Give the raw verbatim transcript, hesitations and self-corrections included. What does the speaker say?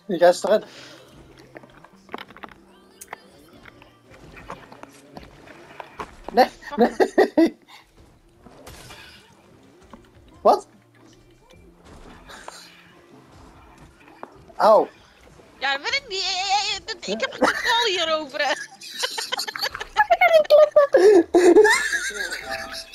Die gast erin. Nee, nee. Wat? Auw. Ja, dat weet ik niet. Eh, eh, dat- Ik heb geen controle hierover. hè.